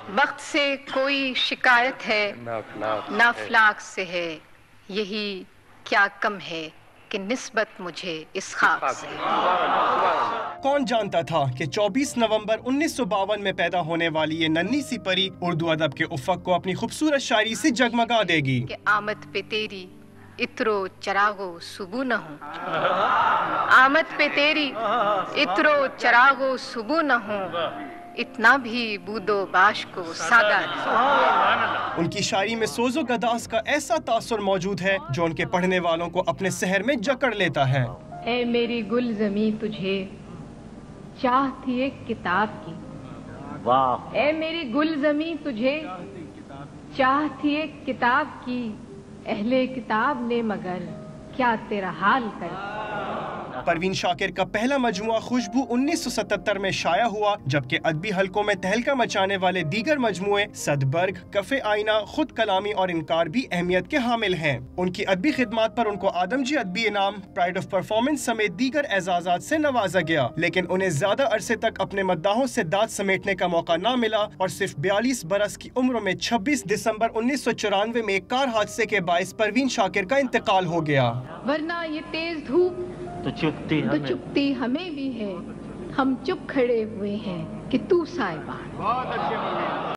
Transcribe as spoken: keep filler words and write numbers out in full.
वक्त से कोई शिकायत है ना अफलाक से है, यही क्या कम है कि निस्बत मुझे इस खाक से। कौन जानता था कि चौबीस नवंबर उन्नीस सौ बावन में पैदा होने वाली ये नन्ही सी परी उर्दू अदब के उफ़क़ को अपनी खूबसूरत शायरी से जगमगा देगी। कि आमद पे तेरी इत्रो चरागो सुबह न हो, आमद पे तेरी इत्रो चरागो सुबह न हो, इतना भी बूदो बाश को सादा नहीं। उनकी शायरी में सोजो गदास का ऐसा तासुर मौजूद है जो उनके पढ़ने वालों को अपने सहर में जकड़ लेता है। ए मेरी गुल ज़मीं तुझे चाह थी एक किताब की, वाह। ए मेरी गुल ज़मीं तुझे चाह थी एक किताब की, अहले किताब ने मगर क्या तेरा हाल कर। परवीन शाकिर का पहला मजमुआ खुशबू उन्नीस सौ सतहत्तर में शाया हुआ, जबकि अदबी हलकों में तहलका मचाने वाले दीगर मजमुए सदबर्ग, कफ़े आईना, खुद कलामी और इनकार भी अहमियत के हामिल हैं। उनकी अदबी खिदमात पर उनको आदमजी अदबी इनाम, प्राइड ऑफ परफॉर्मेंस समेत दीगर एजाज़ात से नवाजा गया, लेकिन उन्हें ज्यादा अरसे तक अपने मद्दाहों से दाद समेटने का मौका न मिला और सिर्फ बयालीस बरस की उम्र में छब्बीस दिसंबर उन्नीस सौ चौरानवे में एक कार हादसे के बाइस परवीन शाकिर का इंतकाल हो गया। वरना ये तेज धूप तो चुपती तो हमें चुपती हमें भी है, हम चुप खड़े हुए हैं कि तू साहिबान।